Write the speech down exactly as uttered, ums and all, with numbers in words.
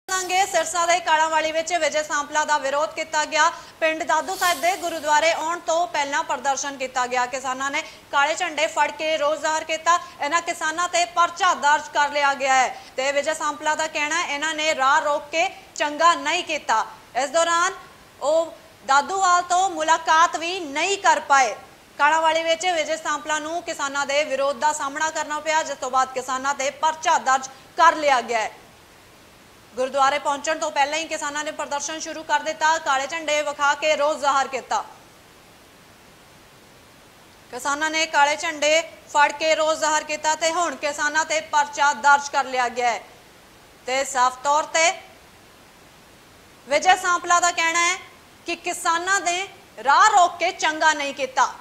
सिरसा के कालावाली विच विजय सांपला का विरोध किया गया। पिंड दादू साहिब के गुरुद्वारे आउण तो पहला प्रदर्शन किया गया। किसानों ने काले झंडे फड़ के रोष जाहिर किया। इन्हां किसानों ते परचा दर्ज कर लिया गया है। तो विजय सांपला का कहना है इन्हां ने राह रोक के चंगा नहीं किया। इस दौरान वो दादूवाल तो मुलाकात भी नहीं कर पाए। कालावाली विच विजय सांपला नूं किसानों के विरोध का सामना करना पिया, जिस तो बाद किसानों ते परचा दर्ज कर लिया गया है। गुरुद्वारे पहुंचने तो पहले ही किसानों ने प्रदर्शन शुरू कर दिता। काले झंडे विखा के रोष जाहिर किया। किसानों ने काले झंडे फड़ के रोष जाहिर किया ते हुण किसानों ते परचा दर्ज कर लिया गया है। ते साफ तौर ते विजय सांपला का कहना है कि किसानों ने राह रोक के चंगा नहीं किया।